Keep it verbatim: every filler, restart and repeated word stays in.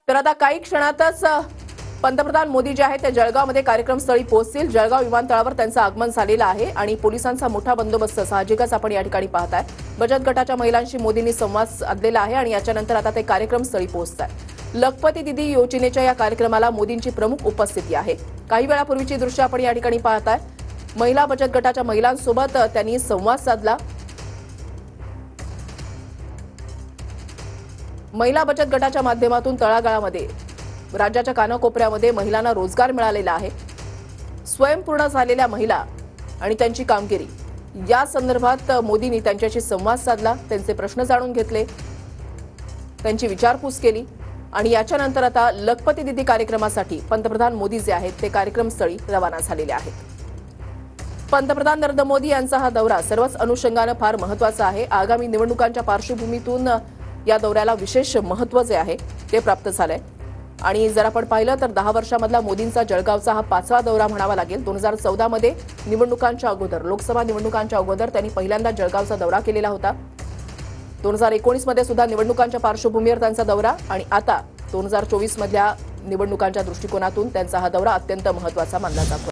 तर आता काही क्षणातच पंतप्रधान मोदी जे आहेत ते जळगावमध्ये कार्यक्रमस्थळी पोहोचतील। जळगाव विमानतळावर त्यांचं आगमन झालेलं आहे आणि पोलिसांचा मोठा बंदोबस्त साहजिकच आपण या ठिकाणी पाहताय। बचत गटाच्या महिलांशी मोदींनी संवाद साधलेला आहे आणि याच्यानंतर आता ते कार्यक्रमस्थळी पोहोचतात। लखपती दीदी योजनेच्या या कार्यक्रमाला मोदींची प्रमुख उपस्थिती आहे। काही वेळापूर्वीची दृश्य आपण या ठिकाणी पाहताय। महिला बचत गटाच्या महिलांसोबत त्यांनी संवाद साधला। महिला बचत गटाच्या माध्यमातून तळागाळामध्ये राज्याच्या कानाकोपऱ्यामध्ये महिलांना रोजगार मिळालेला आहे। स्वयंपूर्ण झालेल्या महिला आणि त्यांची कामगिरी या संदर्भात मोदींनी त्यांच्याशी संवाद साधला, त्यांचे प्रश्न जाणून घेतले, त्यांची विचारपूस केली आणि याच्यानंतर आता लखपती दीदी कार्यक्रमासाठी पंतप्रधान मोदी जे आहेत ते कार्यक्रमस्थळी रवाना झालेले आहेत। पंतप्रधान नरेंद्र मोदी यांचा हा दौरा सर्वच अनुषंगाने फार महत्त्वाचा आहे। आगामी निवडणुकांच्या पार्श्वभूमीतून या दौऱ्याला विशेष महत्त्व जे आहे ते प्राप्त झालंय आणि जर आपण पाहिलं तर दहा वर्षांमधला मोदींचा जळगावचा हा पाचवा दौरा म्हणावा लागेल। दोन हजार चौदा मध्ये निवडणुकांच्या अगोदर लोकसभा निवडणुकांच्या अगोदर त्यांनी पहिल्यांदा जळगावचा दौरा केलेला होता। दोन हजार एकोणीस मध्ये सुद्धा निवडणुकांच्या पार्श्वभूमीवर त्यांचा दौरा आणि आता दोन हजार चोवीस मधल्या निवडणुकांच्या दृष्टिकोनातून त्यांचा हा दौरा अत्यंत महत्त्वाचा मानला जातो।